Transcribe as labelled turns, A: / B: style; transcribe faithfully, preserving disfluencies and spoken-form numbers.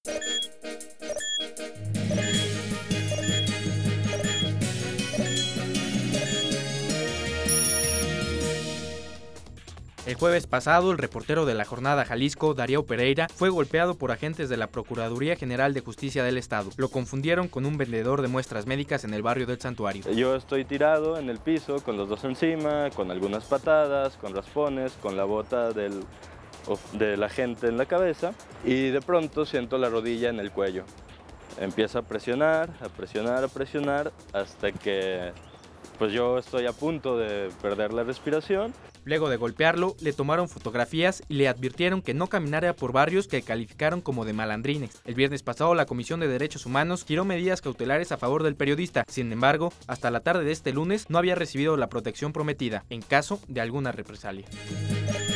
A: El jueves pasado, el reportero de La Jornada Jalisco, Darío Pereira, fue golpeado por agentes de la Procuraduría General de Justicia del Estado. Lo confundieron con un vendedor de muestras médicas en el barrio del Santuario.
B: Yo estoy tirado en el piso con los dos encima, con algunas patadas, con raspones, con la bota del, del agente en la cabeza, y de pronto siento la rodilla en el cuello. Empieza a presionar, a presionar, a presionar, hasta que pues yo estoy a punto de perder la respiración.
A: Luego de golpearlo, le tomaron fotografías y le advirtieron que no caminara por barrios que calificaron como de malandrines. El viernes pasado, la Comisión de Derechos Humanos giró medidas cautelares a favor del periodista. Sin embargo, hasta la tarde de este lunes no había recibido la protección prometida en caso de alguna represalia.